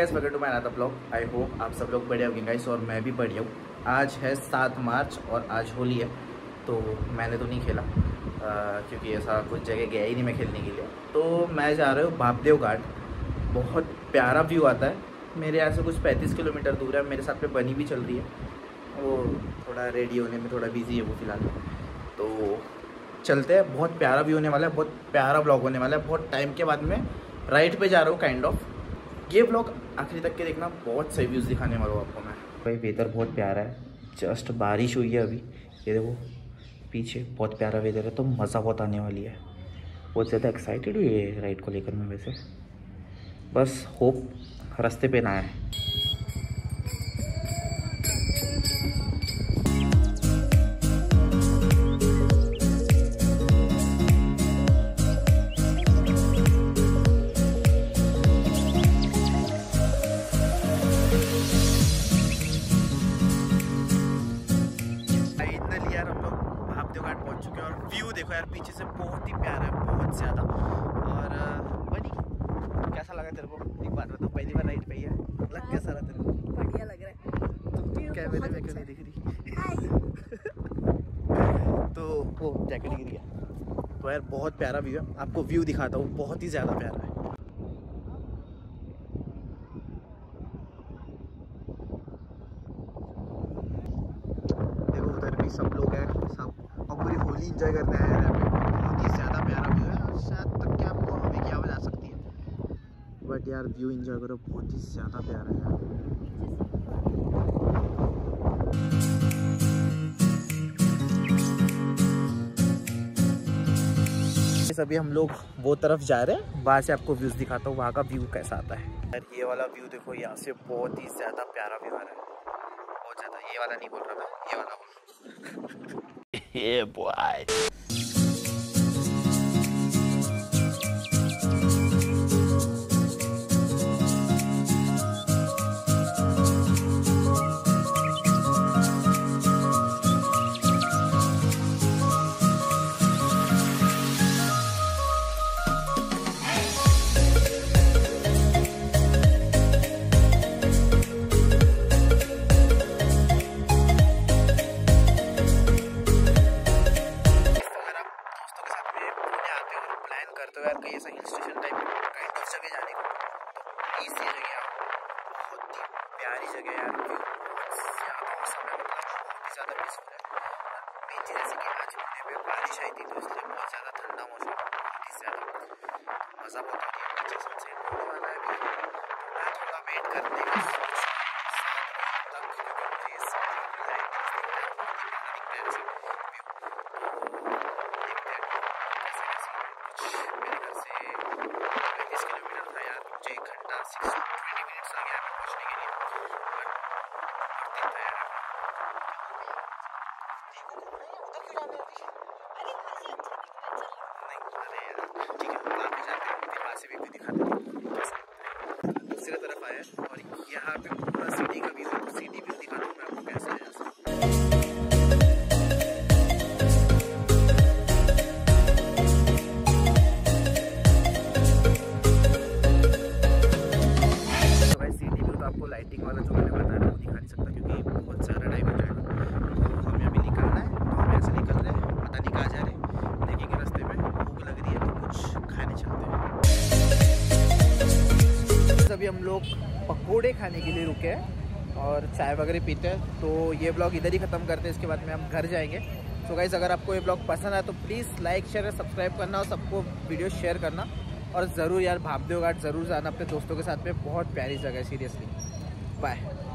Guys, welcome to my another blog. I hope आप सब लोग बढ़िया होंगे गाइस, और मैं भी बढ़िया हूँ। आज है 7 मार्च और आज होली है, तो मैंने तो नहीं खेला क्योंकि ऐसा कुछ जगह गया ही नहीं मैं खेलने के लिए। तो मैं जा रहा हूँ भापदेव घाट। बहुत प्यारा व्यू आता है। मेरे यहाँ से कुछ 35 किलोमीटर दूर है। मेरे साथ में बनी भी चल रही है, वो थोड़ा रेडी होने में थोड़ा बिजी है वो फिलहाल। तो चलते हैं, बहुत प्यारा व्यू होने वाला है, बहुत प्यारा ब्लॉग होने वाला है। बहुत टाइम के बाद में राइड पे जा रहा हूँ काइंड ऑफ। ये ब्लॉग आखिरी तक के देखना, बहुत सही व्यूज़ दिखाने वाला हूँ आपको मैं। भाई वेदर बहुत प्यारा है, जस्ट बारिश हुई है अभी, ये देखो पीछे बहुत प्यारा वेदर है, तो मज़ा बहुत आने वाली है। बहुत ज़्यादा एक्साइटेड हुई है राइड को लेकर मैं वैसे, बस होप रास्ते पे ना आए। व्यू देखो यार पीछे से, बहुत ही प्यारा है, बहुत ज़्यादा। और बनी कैसा लगा तेरे को? एक बात बताओ, पहली बार राइड पे ही है, लग कैसा रहा तेरे को? बढ़िया लग रहा है। कैमरे में क्यों नहीं दिख रही? तो वो जैकेट गिर गया। तो यार बहुत प्यारा व्यू है, आपको व्यू दिखाता हूँ, बहुत ही ज़्यादा प्यारा है। देखो उधर भी सब लोग हैं, सब पूरी होली एंजॉय करने आए हैं यहाँ पे। बहुत ही ज़्यादा प्यारा व्यू है, शायद तक कि आपको हमें की आवाज़ आ सकती है, बट यार व्यू एंजॉय करो, बहुत ही ज़्यादा प्यारा है यार। अभी हम लोग वो तरफ जा रहे हैं, वहाँ से आपको व्यूज़ दिखाता हूँ, वहाँ का व्यू कैसा आता है। यार ये वाला व्यू देखो, यहाँ से बहुत ही ज़्यादा प्यारा व्यू आ रहा है, बहुत ज़्यादा। ये वाला नहीं बोल रहा मैं, ये वाला बोल Yeah, boy. करते हो यार कहीं ऐसा hill station type kind of जगह जाने को, तो प्लीज़ ये जगह आओ, बहुत ही प्यारी जगह है यार। बहुत ज़्यादा मौसम है, मतलब बहुत ही ज़्यादा पीसफुल है। मेन चीज़ जैसे कि आज होने पे बारिश आई थी, तो इसलिए बहुत ज़्यादा ठंडा मौसम, बहुत ही ज़्यादा मज़ा बहुत आ रही है। पीछे सनसेट होने वाला है अभी, मैं थोड़ा वेट करने का सोच दूसरी तरफ आया और यहाँ पे पूरा सिटी का व्यू है, सिटी व्यू दिखाता हूँ मैं आपको कैसा है। तो भाई सिटी व्यू तो आपको लाइटिंग वाला जो मैंने बताया वो दिखा नहीं सकता क्योंकि बहुत सारा टाइम हो जाएगा। तो हमें अभी निकलना है, तो हम ऐसे निकल रहे हैं, पता नहीं कहाँ जा रहे हैं, देखेंगे रास्ते में। भूख लग रही है तो कुछ खाने चलते हैं। अभी हम लोग पकोड़े खाने के लिए रुके हैं और चाय वगैरह पीते हैं। तो ये ब्लॉग इधर ही ख़त्म करते हैं, इसके बाद में हम घर जाएंगे। तो गाइस अगर आपको ये ब्लॉग पसंद आए तो प्लीज़ लाइक शेयर और सब्सक्राइब करना, और सबको वीडियो शेयर करना। और ज़रूर यार भापदेव घाट ज़रूर जाना अपने दोस्तों के साथ में, बहुत प्यारी जगह है सीरियसली। बाय।